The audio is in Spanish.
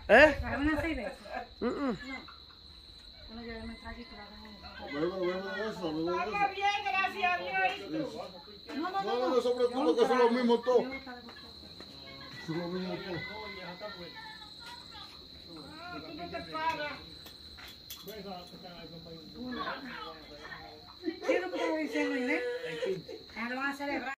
¿Eh? Una cerveza. Mm, mm. Bueno, yo me traje que la tengo. Bebe de eso, bebe de Estamos eso. bien, gracias a Dios. No, se preocupe que son los mismos todos. Son los mismos todos. Tú no te paras. ¿Qué es lo que estaba diciendo, Inés? Lo van a celebrar.